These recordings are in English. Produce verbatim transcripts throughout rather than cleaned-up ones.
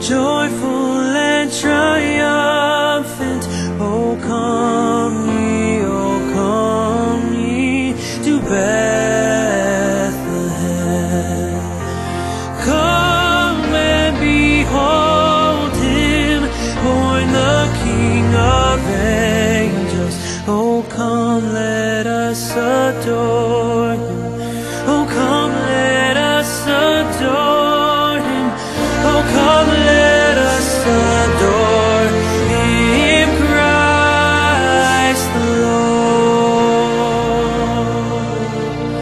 joyful and triumphant. Oh come ye, oh come ye to Bethlehem. Come and behold him, born the King of angels. Oh come, let us adore him. Oh come, let us adore him. Oh come, let us adore him, Christ the Lord.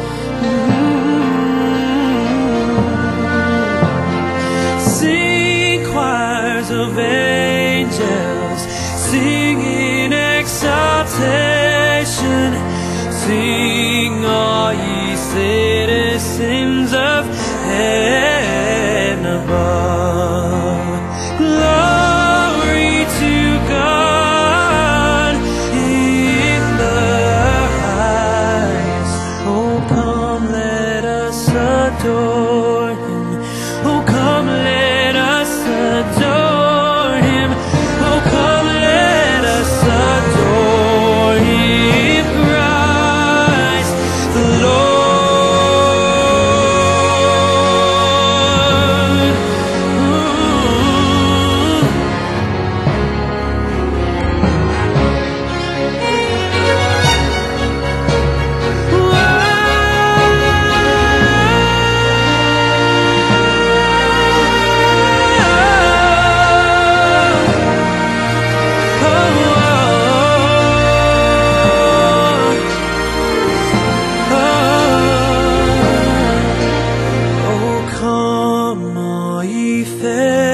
Mm-hmm. Sing choirs of angels, sing in exaltation. Sing all ye citizens of heaven above. Glory to God in the highest. Oh come, let us adore him. Oh come, let us adore him. Oh come, let us adore him, Christ the Lord. Oh come, all ye faithful,